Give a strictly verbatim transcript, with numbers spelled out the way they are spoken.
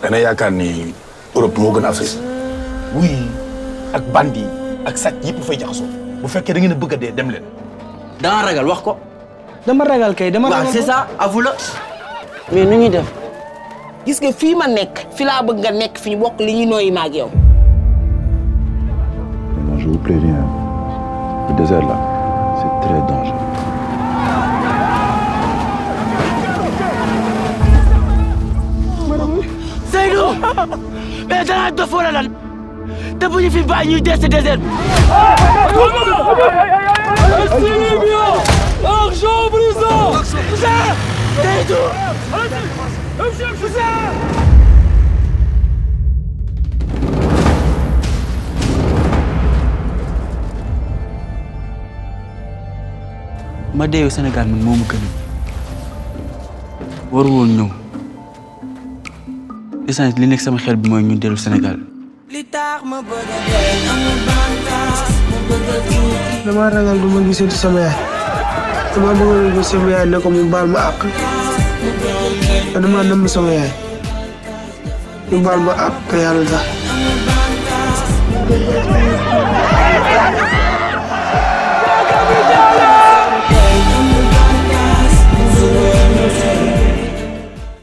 da nga yaakaar ni Europe moo gën a Afrique. oui ak bandi ak sàcc yëpp fay jaxasoo bu fekkee da ngeen a bëgg a dee dem leen. da nga ragal wax ko. dama ragal kay dama ragal waaw c'est ça avoue-le. mais nu ñuy def. gis nga fii ma nekk fi laa bëgg nga nekk fi ñu bokk li ñuy nooyi ma ak yow. Non, je vous préviens, le désert là, c'est très dangereux. Seydou mais danaa dof wala lan te bu ñu fi bàyyi ñuy dee si désert bi. Argent brisant. Seydou. ma deewu Sénégal man moomu gën waru woon ñëw essence li nekk sama xel bi mooy ñu dellu Sénégal. dama ragal du ma gisati sama yaay dama bëggoon ko sama yaay ne ko mu baal ma àq dama namm sama yaay mu baal ma àq te yàlla tax